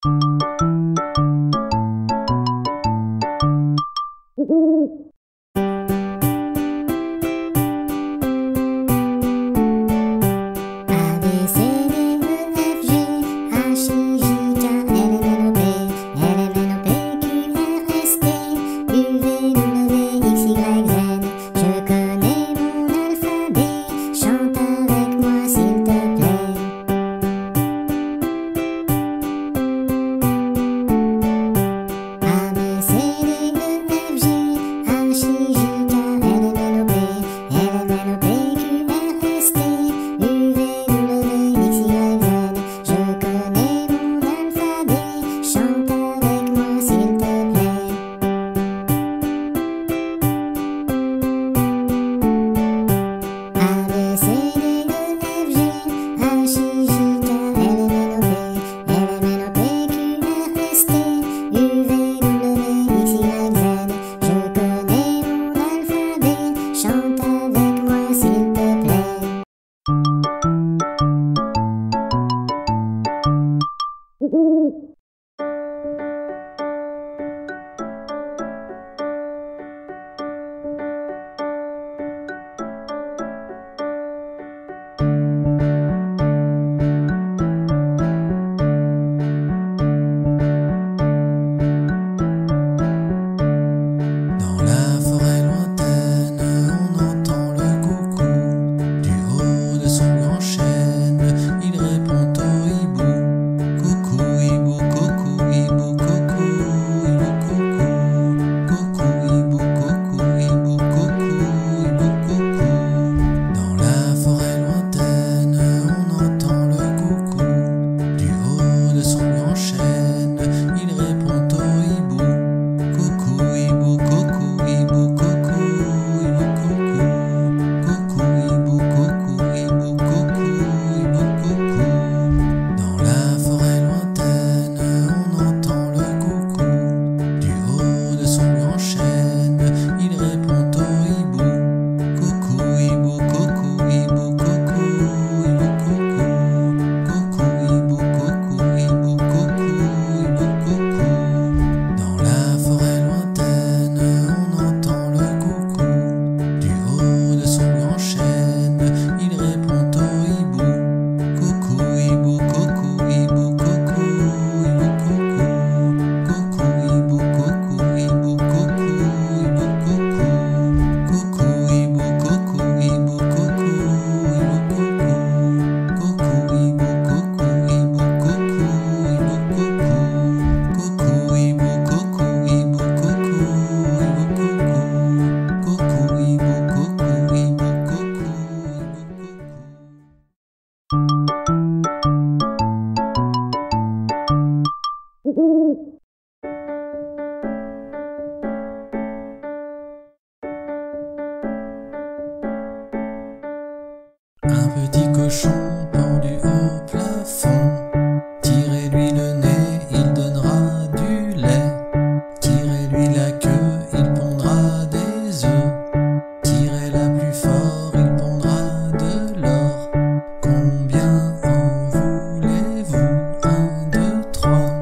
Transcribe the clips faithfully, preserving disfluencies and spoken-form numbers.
Un petit cochon pendu au plafond, tirez-lui le nez, il donnera du lait. Tirez-lui la queue, il pondra des œufs. Tirez-la plus fort, il pondra de l'or. Combien en voulez-vous? Un, deux, trois.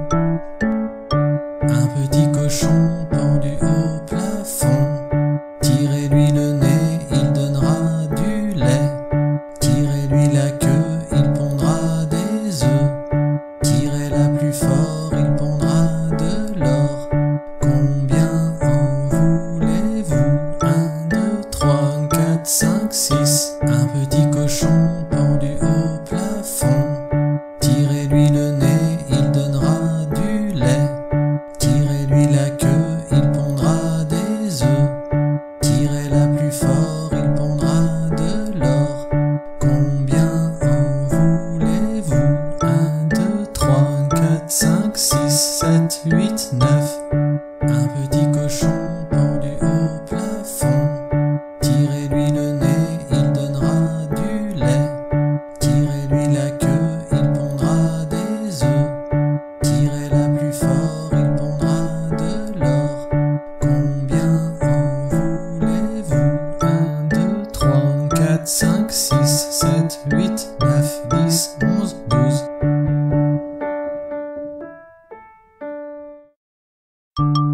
Un petit cochon pendu au plafond, tirez-lui le nez, il donnera du lait. Tirez-lui la queue, il pondra des œufs. Tirez-la plus fort, il pondra de l'or. Combien en voulez-vous? Un, deux, trois, quatre, cinq, six. Un petit cochon pendu au plafond, tirez-lui le nez, il donnera du lait. Tirez-lui la queue, il pondra des œufs. Tirez-la plus fort, il pondra de l'or. Combien en voulez-vous? Un, deux, trois, quatre, cinq, six, sept, huit, neuf. Un petit cochon pendu au plafond, tirez-lui le nez, il donnera du lait. Tirez-lui la queue, il pondra des œufs. Tirez-la plus fort, il pondra de l'or. Combien en voulez-vous? Un, deux, trois, quatre, cinq, six, sept, huit, neuf, dix, onze, douze. Thank you.